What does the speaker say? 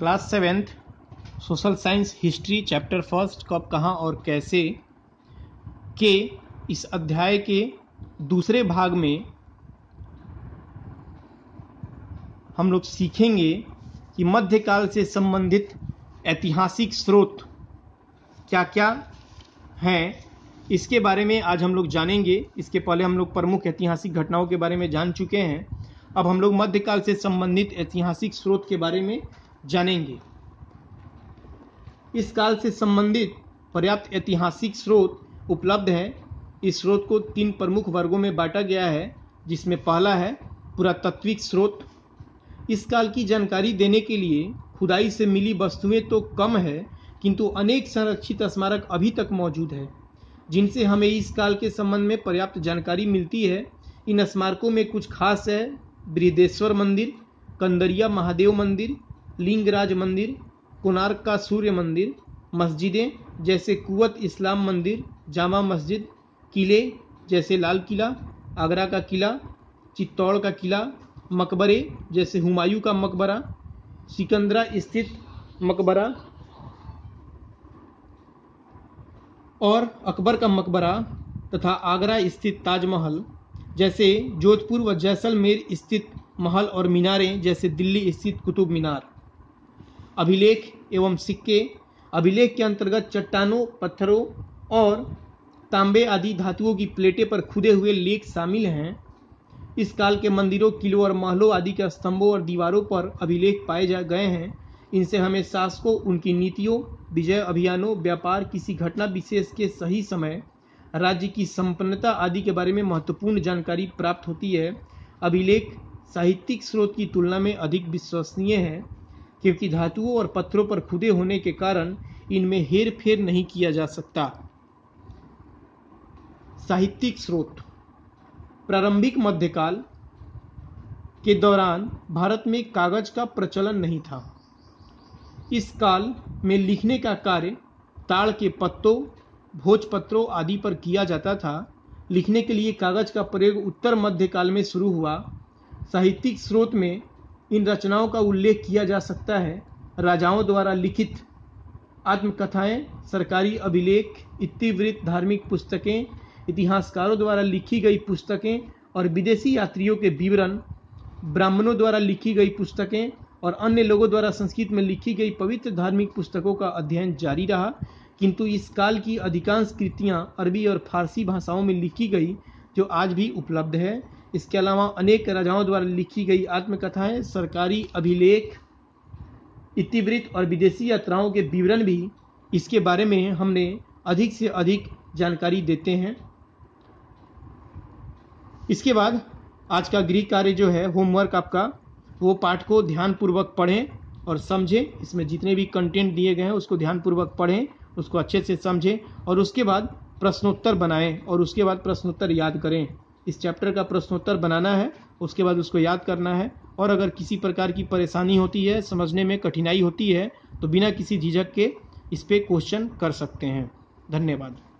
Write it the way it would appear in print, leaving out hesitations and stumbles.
Class 7th social science history chapter first कब कहाँ और कैसे के इस अध्याय के दूसरे भाग में हम लोग सीखेंगे कि मध्यकाल से संबंधित ऐतिहासिक स्रोत क्या क्या हैं, इसके बारे में आज हम लोग जानेंगे। इसके पहले हम लोग प्रमुख ऐतिहासिक घटनाओं के बारे में जान चुके हैं। अब हम लोग मध्यकाल से संबंधित ऐतिहासिक स्रोत के बारे में जानेंगे। इस काल से संबंधित पर्याप्त ऐतिहासिक स्रोत उपलब्ध हैं। इस स्रोत को 3 प्रमुख वर्गों में बांटा गया है, जिसमें पहला है पुरातात्विक स्रोत। इस काल की जानकारी देने के लिए खुदाई से मिली वस्तुएं तो कम है, किंतु अनेक संरक्षित स्मारक अभी तक मौजूद है, जिनसे हमें इस काल के संबंध में पर्याप्त जानकारी मिलती है। इन स्मारकों में कुछ खास है: बृहदेश्वर मंदिर, कंदरिया महादेव मंदिर, लिंगराज मंदिर, कोणार्क का सूर्य मंदिर, मस्जिदें जैसे कुवत इस्लाम मंदिर, जामा मस्जिद, किले जैसे लाल किला, आगरा का किला, चित्तौड़ का किला, मकबरे जैसे हुमायूं का मकबरा, सिकंदरा स्थित मकबरा और अकबर का मकबरा तथा आगरा स्थित ताजमहल जैसे जोधपुर व जैसलमेर स्थित महल और मीनारें जैसे दिल्ली स्थित कुतुब मीनार। अभिलेख एवं सिक्के। अभिलेख के अंतर्गत चट्टानों, पत्थरों और तांबे आदि धातुओं की प्लेटें पर खुदे हुए लेख शामिल हैं। इस काल के मंदिरों, किलों और महलों आदि के स्तंभों और दीवारों पर अभिलेख पाए गए हैं। इनसे हमें शासकों, उनकी नीतियों, विजय अभियानों, व्यापार, किसी घटना विशेष के सही समय, राज्य की संपन्नता आदि के बारे में महत्वपूर्ण जानकारी प्राप्त होती है। अभिलेख साहित्यिक स्रोत की तुलना में अधिक विश्वसनीय है, क्योंकि धातुओं और पत्थरों पर खुदे होने के कारण इनमें हेर फेर नहीं किया जा सकता। साहित्यिक स्रोत। प्रारंभिक मध्यकाल के दौरान भारत में कागज का प्रचलन नहीं था। इस काल में लिखने का कार्य ताड़ के पत्तों, भोजपत्रों आदि पर किया जाता था। लिखने के लिए कागज का प्रयोग उत्तर मध्यकाल में शुरू हुआ। साहित्यिक स्रोत में इन रचनाओं का उल्लेख किया जा सकता है: राजाओं द्वारा लिखित आत्मकथाएं, सरकारी अभिलेख, इतिवृत्त, धार्मिक पुस्तकें, इतिहासकारों द्वारा लिखी गई पुस्तकें और विदेशी यात्रियों के विवरण, ब्राह्मणों द्वारा लिखी गई पुस्तकें और अन्य लोगों द्वारा संस्कृत में लिखी गई पवित्र धार्मिक पुस्तकों का अध्ययन जारी रहा। किंतु इस काल की अधिकांश कृतियां अरबी और फारसी भाषाओं में लिखी गई, जो आज भी उपलब्ध है। इसके अलावा अनेक राजाओं द्वारा लिखी गई आत्मकथाएं, सरकारी अभिलेख, इतिवृत्त और विदेशी यात्राओं के विवरण भी इसके बारे में हमने अधिक से अधिक जानकारी देते हैं। इसके बाद आज का गृह कार्य जो है, होमवर्क आपका, वो पाठ को ध्यानपूर्वक पढ़ें और समझें। इसमें जितने भी कंटेंट दिए गए हैं उसको ध्यानपूर्वक पढ़ें, उसको अच्छे से समझें और उसके बाद प्रश्नोत्तर बनाएं और उसके बाद प्रश्नोत्तर याद करें। इस चैप्टर का प्रश्नोत्तर बनाना है, उसके बाद उसको याद करना है। और अगर किसी प्रकार की परेशानी होती है, समझने में कठिनाई होती है, तो बिना किसी झिझक के इस पे क्वेश्चन कर सकते हैं। धन्यवाद।